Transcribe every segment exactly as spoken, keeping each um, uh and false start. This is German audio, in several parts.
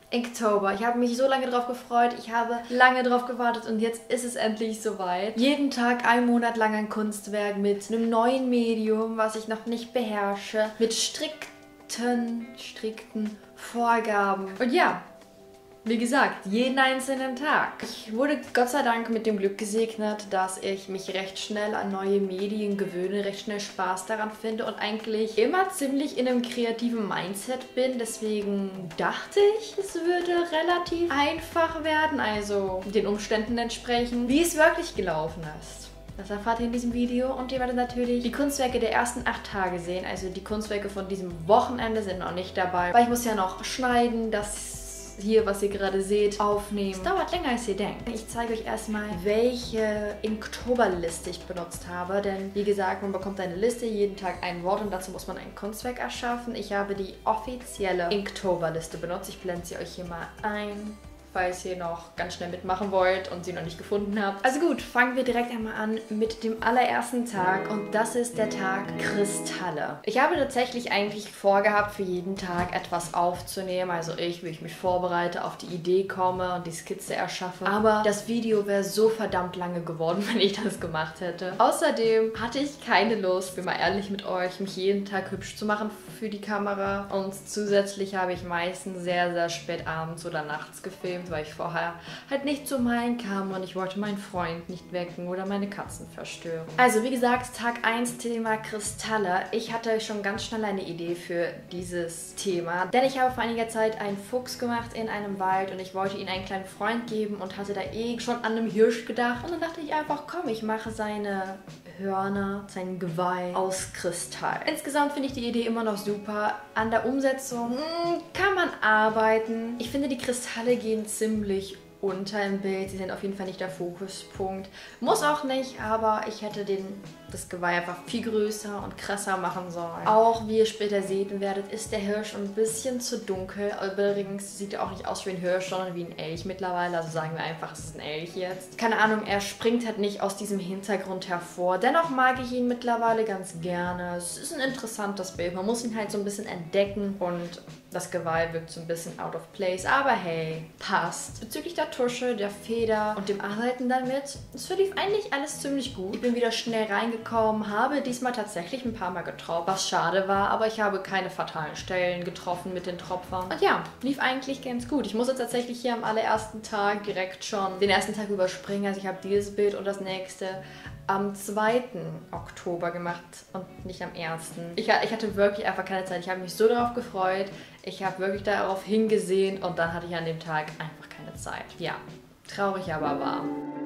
Inktober. Ich habe mich so lange drauf gefreut, ich habe lange drauf gewartet und jetzt ist es endlich soweit. Jeden Tag ein Monat lang ein Kunstwerk mit einem neuen Medium, was ich noch nicht beherrsche, mit strikten, strikten Vorgaben. Und ja, wie gesagt, jeden einzelnen Tag. Ich wurde Gott sei Dank mit dem Glück gesegnet, dass ich mich recht schnell an neue Medien gewöhne, recht schnell Spaß daran finde und eigentlich immer ziemlich in einem kreativen Mindset bin. Deswegen dachte ich, es würde relativ einfach werden, also den Umständen entsprechend, wie es wirklich gelaufen ist. Das erfahrt ihr in diesem Video und ihr werdet natürlich die Kunstwerke der ersten acht Tage sehen. Also die Kunstwerke von diesem Wochenende sind noch nicht dabei, weil ich muss ja noch schneiden, das hier, was ihr gerade seht, aufnehmen. Es dauert länger, als ihr denkt. Ich zeige euch erstmal, welche Inktoberliste ich benutzt habe, denn wie gesagt, man bekommt eine Liste, jeden Tag ein Wort und dazu muss man ein Kunstwerk erschaffen. Ich habe die offizielle Inktoberliste benutzt. Ich blende sie euch hier mal ein, falls ihr noch ganz schnell mitmachen wollt und sie noch nicht gefunden habt. Also gut, fangen wir direkt einmal an mit dem allerersten Tag und das ist der Tag Kristalle. Ich habe tatsächlich eigentlich vorgehabt, für jeden Tag etwas aufzunehmen, also ich, wie ich mich vorbereite, auf die Idee komme und die Skizze erschaffe. Aber das Video wäre so verdammt lange geworden, wenn ich das gemacht hätte. Außerdem hatte ich keine Lust, bin mal ehrlich mit euch, mich jeden Tag hübsch zu machen für die Kamera und zusätzlich habe ich meistens sehr, sehr spät abends oder nachts gefilmt, weil ich vorher halt nicht zu malen kam und ich wollte meinen Freund nicht wecken oder meine Katzen verstören. Also wie gesagt, Tag eins Thema Kristalle. Ich hatte schon ganz schnell eine Idee für dieses Thema, denn ich habe vor einiger Zeit einen Fuchs gemacht in einem Wald und ich wollte ihm einen kleinen Freund geben und hatte da eh schon an einem Hirsch gedacht und dann dachte ich einfach, komm, ich mache seine Hörner, sein Geweih aus Kristall. Insgesamt finde ich die Idee immer noch super. An der Umsetzung mh, kann man arbeiten. Ich finde, die Kristalle gehen ziemlich unter im Bild. Sie sind auf jeden Fall nicht der Fokuspunkt. Muss auch nicht, aber ich hätte den, das Geweih einfach viel größer und krasser machen sollen. Auch, wie ihr später sehen werdet, ist der Hirsch ein bisschen zu dunkel. Übrigens sieht er auch nicht aus wie ein Hirsch, sondern wie ein Elch mittlerweile. Also sagen wir einfach, es ist ein Elch jetzt. Keine Ahnung, er springt halt nicht aus diesem Hintergrund hervor. Dennoch mag ich ihn mittlerweile ganz gerne. Es ist ein interessantes Bild. Man muss ihn halt so ein bisschen entdecken und das Geweih wirkt so ein bisschen out of place. Aber hey, passt. Bezüglich der Tusche, der Feder und dem Arbeiten damit, es verlief eigentlich alles ziemlich gut. Ich bin wieder schnell reingekommen, habe diesmal tatsächlich ein paar Mal getropft, was schade war, aber ich habe keine fatalen Stellen getroffen mit den Tropfern. Und ja, lief eigentlich ganz gut. Ich musste tatsächlich hier am allerersten Tag direkt schon den ersten Tag überspringen. Also ich habe dieses Bild und das nächste am zweiten Oktober gemacht und nicht am ersten Ich, ich hatte wirklich einfach keine Zeit. Ich habe mich so darauf gefreut. Ich habe wirklich darauf hingesehen und dann hatte ich an dem Tag einfach keine Zeit. Ja, traurig aber wahr.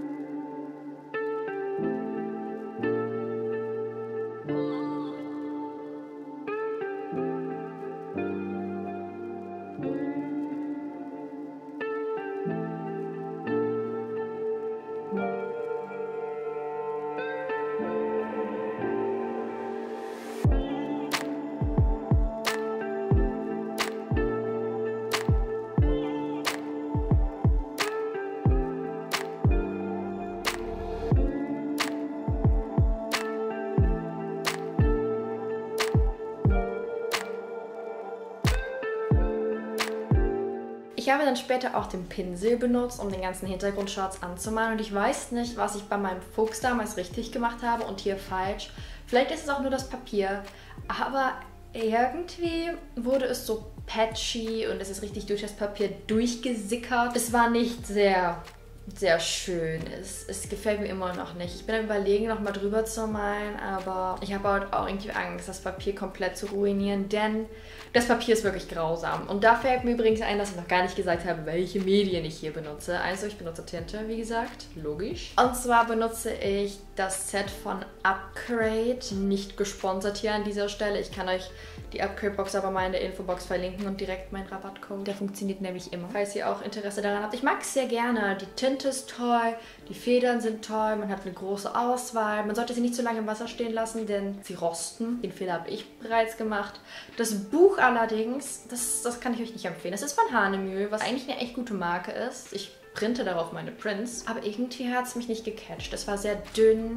Ich habe dann später auch den Pinsel benutzt, um den ganzen Hintergrundshots anzumalen und ich weiß nicht, was ich bei meinem Fuchs damals richtig gemacht habe und hier falsch. Vielleicht ist es auch nur das Papier, aber irgendwie wurde es so patchy und es ist richtig durch das Papier durchgesickert. Es war nicht sehr, sehr schön. Es, es gefällt mir immer noch nicht. Ich bin am Überlegen, nochmal drüber zu malen, aber ich habe halt auch irgendwie Angst, das Papier komplett zu ruinieren, denn das Papier ist wirklich grausam. Und da fällt mir übrigens ein, dass ich noch gar nicht gesagt habe, welche Medien ich hier benutze. Also ich benutze Tinte, wie gesagt, logisch. Und zwar benutze ich das Set von Upgrade, nicht gesponsert hier an dieser Stelle. Ich kann euch die Upgrade-Box aber mal in der Infobox verlinken und direkt meinen Rabattcode. Der funktioniert nämlich immer, falls ihr auch Interesse daran habt. Ich mag es sehr gerne. Die Tinte ist toll, die Federn sind toll, man hat eine große Auswahl. Man sollte sie nicht zu lange im Wasser stehen lassen, denn sie rosten. Den Fehler habe ich bereits gemacht. Das Buch allerdings, das, das kann ich euch nicht empfehlen. Das ist von Hanemühl, was eigentlich eine echt gute Marke ist. Ich printe darauf meine Prints, aber irgendwie hat es mich nicht gecatcht. Es war sehr dünn,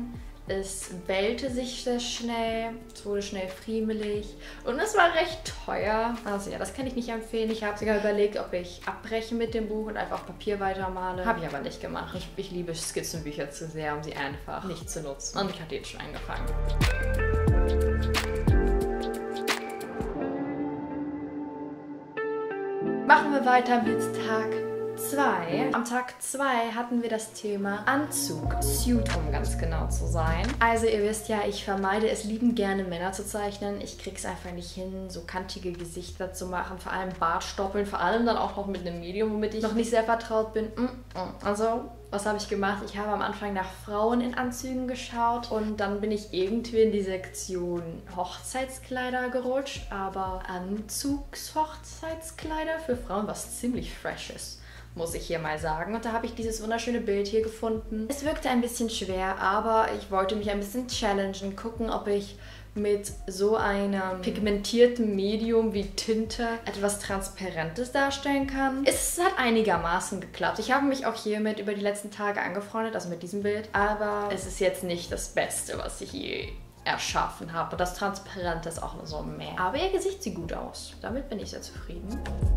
Es bellte sich sehr schnell, es wurde schnell friemelig und es war recht teuer. Also ja, das kann ich nicht empfehlen. Ich habe sogar überlegt, ob ich abbreche mit dem Buch und einfach auf Papier weitermale. Habe ich aber nicht gemacht. Ich, ich liebe Skizzenbücher zu sehr, um sie einfach nicht zu nutzen. Und ich hatte jetzt schon angefangen. Machen wir weiter mit Tag zwei. Am Tag zwei hatten wir das Thema Anzug, Suit, um ganz genau zu sein. Also ihr wisst ja, ich vermeide es liebend gerne Männer zu zeichnen. Ich krieg's einfach nicht hin, so kantige Gesichter zu machen, vor allem Bartstoppeln, vor allem dann auch noch mit einem Medium, womit ich noch nicht sehr vertraut bin. Also, was habe ich gemacht? Ich habe am Anfang nach Frauen in Anzügen geschaut und dann bin ich irgendwie in die Sektion Hochzeitskleider gerutscht, aber Anzugs-Hochzeitskleider für Frauen, was ziemlich fresh ist, muss ich hier mal sagen. Und da habe ich dieses wunderschöne Bild hier gefunden. Es wirkte ein bisschen schwer, aber ich wollte mich ein bisschen challengen, gucken, ob ich mit so einem pigmentierten Medium wie Tinte etwas Transparentes darstellen kann. Es hat einigermaßen geklappt. Ich habe mich auch hiermit über die letzten Tage angefreundet, also mit diesem Bild, aber es ist jetzt nicht das Beste, was ich je erschaffen habe. Das Transparente ist auch nur so mehr. Aber ihr Gesicht sieht gut aus. Damit bin ich sehr zufrieden.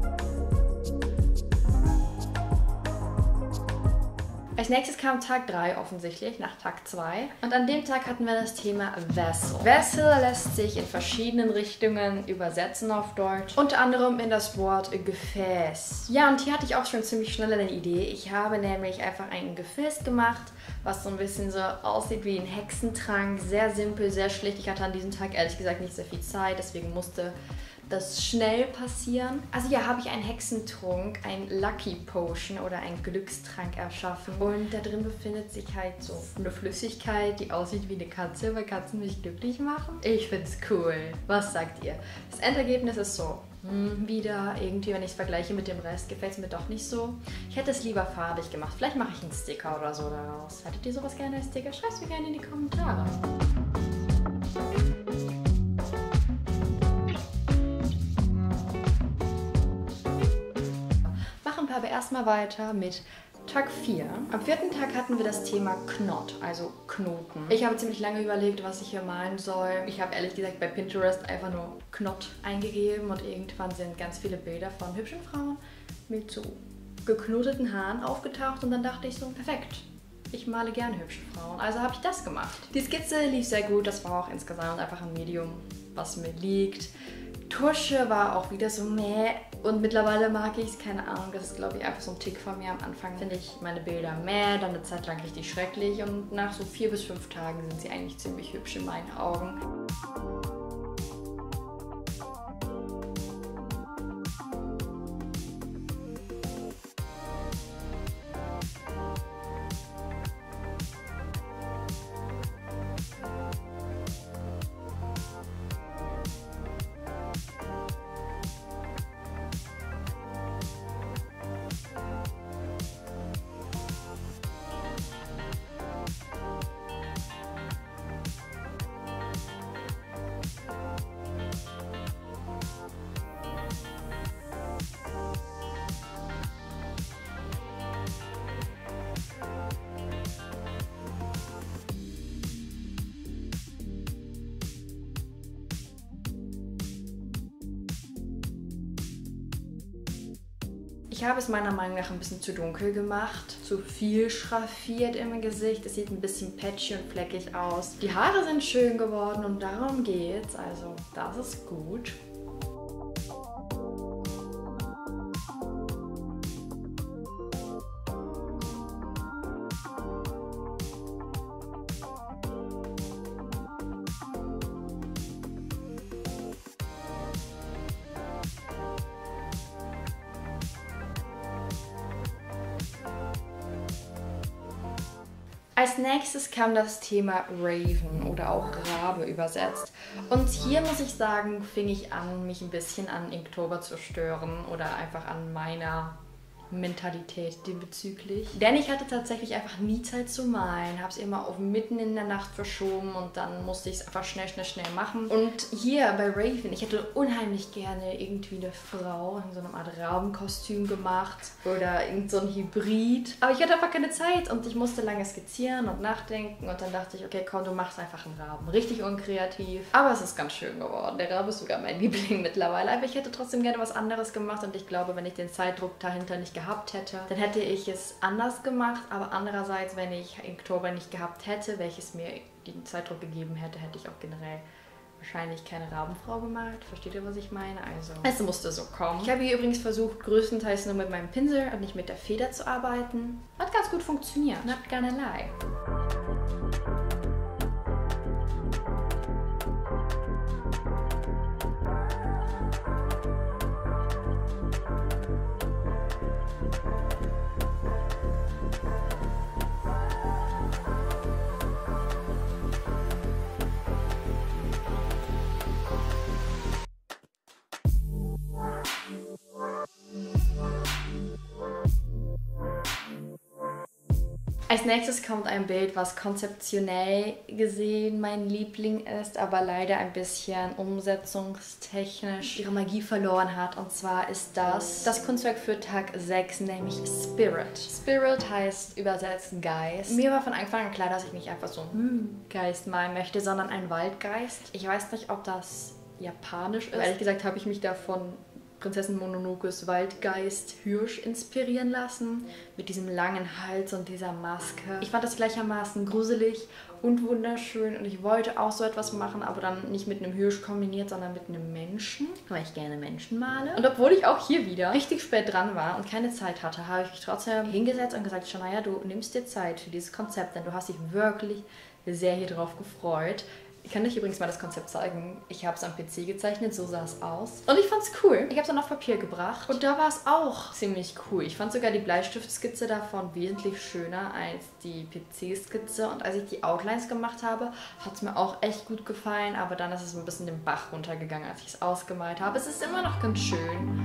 Als nächstes kam Tag drei offensichtlich, nach Tag zwei. Und an dem Tag hatten wir das Thema Vessel. Vessel lässt sich in verschiedenen Richtungen übersetzen auf Deutsch. Unter anderem in das Wort Gefäß. Ja, und hier hatte ich auch schon ziemlich schnell eine Idee. Ich habe nämlich einfach ein Gefäß gemacht, was so ein bisschen so aussieht wie ein Hexentrank. Sehr simpel, sehr schlicht. Ich hatte an diesem Tag ehrlich gesagt nicht sehr viel Zeit, deswegen musste das schnell passieren. Also hier habe ich einen Hexentrunk, ein Lucky Potion oder einen Glückstrank erschaffen. Und da drin befindet sich halt so eine Flüssigkeit, die aussieht wie eine Katze, weil Katzen mich glücklich machen. Ich finde es cool. Was sagt ihr? Das Endergebnis ist so. Hm, wieder irgendwie, wenn ich es vergleiche mit dem Rest, gefällt es mir doch nicht so. Ich hätte es lieber farbig gemacht. Vielleicht mache ich einen Sticker oder so daraus. Hättet ihr sowas gerne als Sticker? Schreibt es mir gerne in die Kommentare. Aber erstmal weiter mit Tag vier. Am vierten Tag hatten wir das Thema Knot, also Knoten. Ich habe ziemlich lange überlegt, was ich hier malen soll. Ich habe ehrlich gesagt bei Pinterest einfach nur Knot eingegeben und irgendwann sind ganz viele Bilder von hübschen Frauen mit so geknoteten Haaren aufgetaucht und dann dachte ich so, perfekt. Ich male gerne hübsche Frauen, also habe ich das gemacht. Die Skizze lief sehr gut, das war auch insgesamt einfach ein Medium, was mir liegt. Tusche war auch wieder so meh und mittlerweile mag ich es, keine Ahnung, das ist glaube ich einfach so ein Tick von mir. Am Anfang finde ich meine Bilder meh, dann eine Zeit lang richtig schrecklich und nach so vier bis fünf Tagen sind sie eigentlich ziemlich hübsch in meinen Augen. Ich habe es meiner Meinung nach ein bisschen zu dunkel gemacht, zu viel schraffiert im Gesicht. Es sieht ein bisschen patchy und fleckig aus. Die Haare sind schön geworden und darum geht's, also das ist gut. Als nächstes kam das Thema Raven oder auch Rabe übersetzt. Und hier muss ich sagen, fing ich an, mich ein bisschen an Inktober zu stören oder einfach an meiner Mentalität diesbezüglich. Denn ich hatte tatsächlich einfach nie Zeit zu malen. Habe es immer auf mitten in der Nacht verschoben und dann musste ich es einfach schnell, schnell, schnell machen. Und hier bei Raven, ich hätte unheimlich gerne irgendwie eine Frau in so einer Art Rabenkostüm gemacht oder irgend so ein Hybrid. Aber ich hatte einfach keine Zeit und ich musste lange skizzieren und nachdenken und dann dachte ich, okay, komm, du machst einfach einen Raben. Richtig unkreativ. Aber es ist ganz schön geworden. Der Rabe ist sogar mein Liebling mittlerweile. Aber ich hätte trotzdem gerne was anderes gemacht und ich glaube, wenn ich den Zeitdruck dahinter nicht gehabt hätte, dann hätte ich es anders gemacht, aber andererseits, wenn ich Inktober nicht gehabt hätte, welches mir den Zeitdruck gegeben hätte, hätte ich auch generell wahrscheinlich keine Rabenfrau gemalt. Versteht ihr, was ich meine? Also, es musste so kommen. Ich habe hier übrigens versucht, größtenteils nur mit meinem Pinsel und nicht mit der Feder zu arbeiten. Hat ganz gut funktioniert. Not gonna lie. Als nächstes kommt ein Bild, was konzeptionell gesehen mein Liebling ist, aber leider ein bisschen umsetzungstechnisch ihre Magie verloren hat. Und zwar ist das das Kunstwerk für Tag sechs, nämlich Spirit. Spirit heißt übersetzt Geist. Mir war von Anfang an klar, dass ich nicht einfach so einen Geist malen möchte, sondern einen Waldgeist. Ich weiß nicht, ob das japanisch ist. Aber ehrlich gesagt habe ich mich davon Prinzessin Mononokes Waldgeist Hirsch inspirieren lassen, mit diesem langen Hals und dieser Maske. Ich fand das gleichermaßen gruselig und wunderschön und ich wollte auch so etwas machen, aber dann nicht mit einem Hirsch kombiniert, sondern mit einem Menschen, weil ich gerne Menschen male. Und obwohl ich auch hier wieder richtig spät dran war und keine Zeit hatte, habe ich mich trotzdem hingesetzt und gesagt, Shania, du nimmst dir Zeit für dieses Konzept, denn du hast dich wirklich sehr hier drauf gefreut. Ich kann euch übrigens mal das Konzept zeigen. Ich habe es am P C gezeichnet, so sah es aus. Und ich fand es cool. Ich habe es dann auf Papier gebracht und da war es auch ziemlich cool. Ich fand sogar die Bleistiftskizze davon wesentlich schöner als die P C-Skizze. Und als ich die Outlines gemacht habe, hat es mir auch echt gut gefallen. Aber dann ist es ein bisschen den Bach runtergegangen, als ich es ausgemalt habe. Es ist immer noch ganz schön.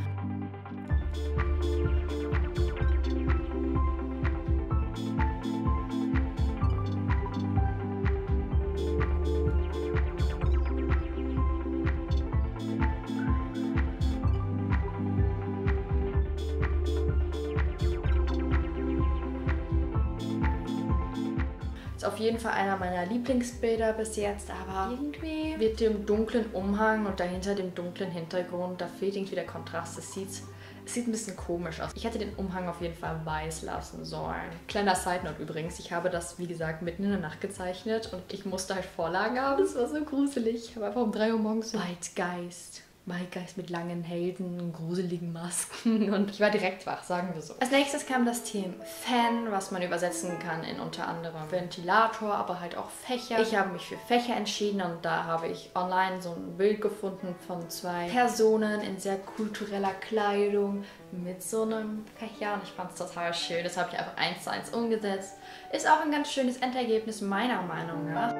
Ist auf jeden Fall einer meiner Lieblingsbilder bis jetzt, aber irgendwie mit dem dunklen Umhang und dahinter dem dunklen Hintergrund, da fehlt irgendwie der Kontrast. Es sieht, es sieht ein bisschen komisch aus. Ich hätte den Umhang auf jeden Fall weiß lassen sollen. Kleiner Side-Note übrigens, ich habe das, wie gesagt, mitten in der Nacht gezeichnet und ich musste halt Vorlagen haben. Das war so gruselig. Ich habe einfach um drei Uhr morgens so Waldgeist. Waldgeist mit langen Helden, gruseligen Masken und ich war direkt wach, sagen wir so. Als nächstes kam das Thema Fan, was man übersetzen kann in unter anderem Ventilator, aber halt auch Fächer. Ich habe mich für Fächer entschieden und da habe ich online so ein Bild gefunden von zwei Personen in sehr kultureller Kleidung mit so einem Fächer und ich fand es total schön. Das habe ich einfach eins zu eins umgesetzt. Ist auch ein ganz schönes Endergebnis meiner Meinung nach.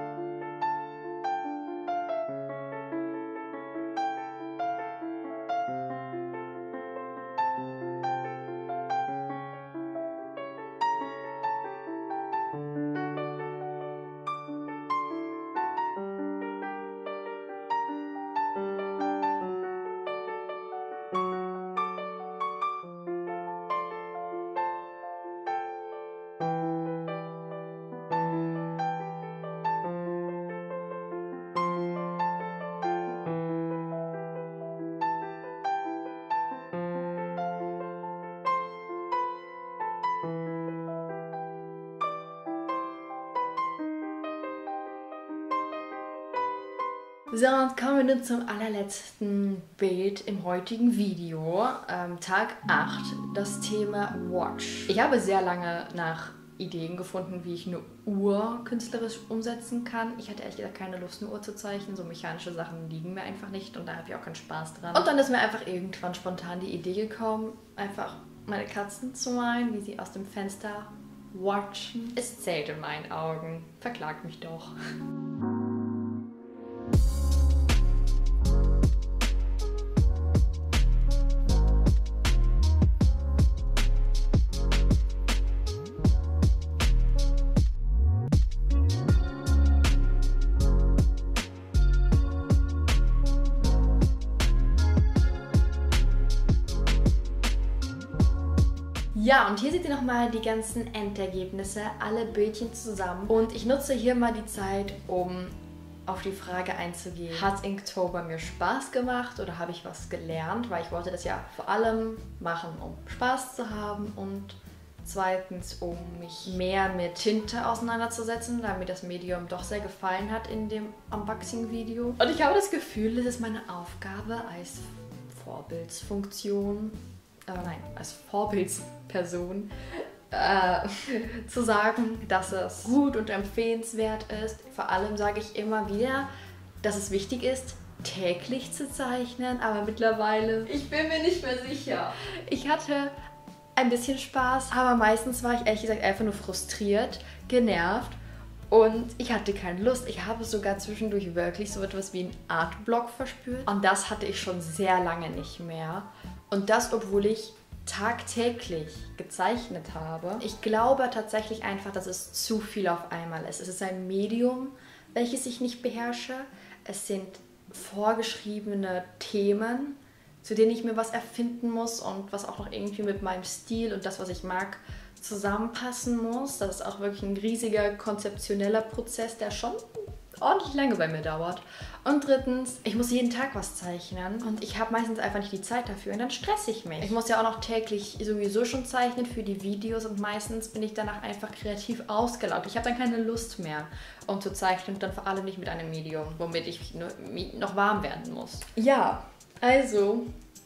So, und kommen wir nun zum allerletzten Bild im heutigen Video. Ähm, Tag acht, das Thema Watch. Ich habe sehr lange nach Ideen gefunden, wie ich eine Uhr künstlerisch umsetzen kann. Ich hatte ehrlich gesagt keine Lust, eine Uhr zu zeichnen. So mechanische Sachen liegen mir einfach nicht und da habe ich auch keinen Spaß dran. Und dann ist mir einfach irgendwann spontan die Idee gekommen, einfach meine Katzen zu malen, wie sie aus dem Fenster watchen. Es zählt in meinen Augen. Verklagt mich doch. Ja, und hier seht ihr nochmal die ganzen Endergebnisse, alle Bildchen zusammen. Und ich nutze hier mal die Zeit, um auf die Frage einzugehen. Hat Inktober mir Spaß gemacht oder habe ich was gelernt? Weil ich wollte das ja vor allem machen, um Spaß zu haben und zweitens, um mich mehr mit Tinte auseinanderzusetzen, da mir das Medium doch sehr gefallen hat in dem Unboxing-Video. Und ich habe das Gefühl, es ist meine Aufgabe als Vorbildsfunktion, äh, nein, als Vorbildsperson, Äh, zu sagen, dass es gut und empfehlenswert ist. Vor allem sage ich immer wieder, dass es wichtig ist, täglich zu zeichnen, aber mittlerweile, ich bin mir nicht mehr sicher. Ich hatte ein bisschen Spaß, aber meistens war ich ehrlich gesagt einfach nur frustriert, genervt und ich hatte keine Lust. Ich habe sogar zwischendurch wirklich so etwas wie einen Artblock verspürt und das hatte ich schon sehr lange nicht mehr. Und das, obwohl ich tagtäglich gezeichnet habe. Ich glaube tatsächlich einfach, dass es zu viel auf einmal ist. Es ist ein Medium, welches ich nicht beherrsche. Es sind vorgeschriebene Themen, zu denen ich mir was erfinden muss und was auch noch irgendwie mit meinem Stil und das, was ich mag, zusammenpassen muss. Das ist auch wirklich ein riesiger konzeptioneller Prozess, der schon ordentlich lange bei mir dauert. Und drittens, ich muss jeden Tag was zeichnen und ich habe meistens einfach nicht die Zeit dafür und dann stresse ich mich. Ich muss ja auch noch täglich sowieso schon zeichnen für die Videos und meistens bin ich danach einfach kreativ ausgelaugt. Ich habe dann keine Lust mehr, um zu zeichnen und dann vor allem nicht mit einem Medium, womit ich noch warm werden muss. Ja, also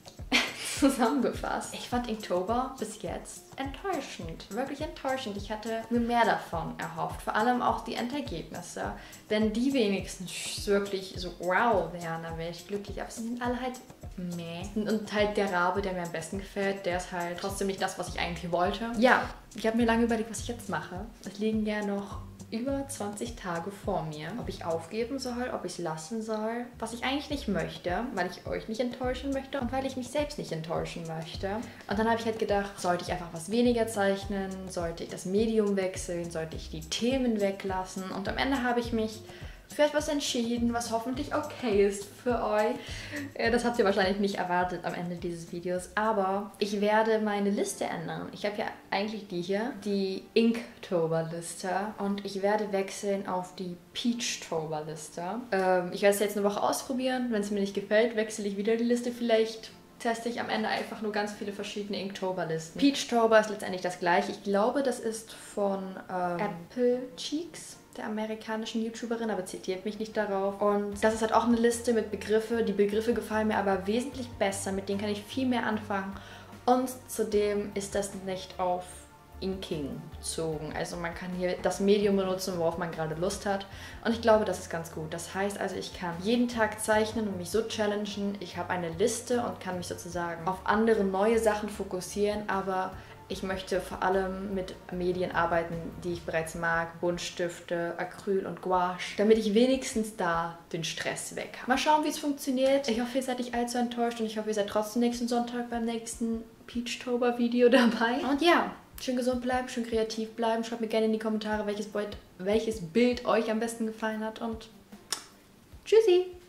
zusammengefasst. Ich fand Inktober bis jetzt enttäuschend. Wirklich enttäuschend. Ich hatte mir mehr davon erhofft. Vor allem auch die Endergebnisse. Wenn die wenigstens wirklich so wow wären, dann wäre ich glücklich. Aber sie sind alle halt meh. Und halt der Rabe, der mir am besten gefällt, der ist halt trotzdem nicht das, was ich eigentlich wollte. Ja, ich habe mir lange überlegt, was ich jetzt mache. Es liegen ja noch über zwanzig Tage vor mir, ob ich aufgeben soll, ob ich es lassen soll, was ich eigentlich nicht möchte, weil ich euch nicht enttäuschen möchte und weil ich mich selbst nicht enttäuschen möchte. Und dann habe ich halt gedacht, sollte ich einfach was weniger zeichnen, sollte ich das Medium wechseln, sollte ich die Themen weglassen und am Ende habe ich mich für etwas entschieden, was hoffentlich okay ist für euch. Das habt ihr wahrscheinlich nicht erwartet am Ende dieses Videos, aber ich werde meine Liste ändern. Ich habe ja eigentlich die hier, die Inktober-Liste und ich werde wechseln auf die Peachtober-Liste. Ähm, ich werde es jetzt eine Woche ausprobieren. Wenn es mir nicht gefällt, wechsle ich wieder die Liste. Vielleicht teste ich am Ende einfach nur ganz viele verschiedene Inktober-Listen. Peachtober ist letztendlich das gleiche. Ich glaube, das ist von ähm, Apple Cheeks, der amerikanischen YouTuberin, aber zitiert mich nicht darauf. Und das ist halt auch eine Liste mit Begriffen. Die Begriffe gefallen mir aber wesentlich besser, mit denen kann ich viel mehr anfangen. Und zudem ist das nicht auf Inking bezogen. Also man kann hier das Medium benutzen, worauf man gerade Lust hat. Und ich glaube, das ist ganz gut. Das heißt also, ich kann jeden Tag zeichnen und mich so challengen. Ich habe eine Liste und kann mich sozusagen auf andere neue Sachen fokussieren, aber ich möchte vor allem mit Medien arbeiten, die ich bereits mag, Buntstifte, Acryl und Gouache, damit ich wenigstens da den Stress weg habe. Mal schauen, wie es funktioniert. Ich hoffe, ihr seid nicht allzu enttäuscht und ich hoffe, ihr seid trotzdem nächsten Sonntag beim nächsten Peachtober-Video dabei. Und ja, schön gesund bleiben, schön kreativ bleiben. Schreibt mir gerne in die Kommentare, welches Bild, welches Bild euch am besten gefallen hat und tschüssi!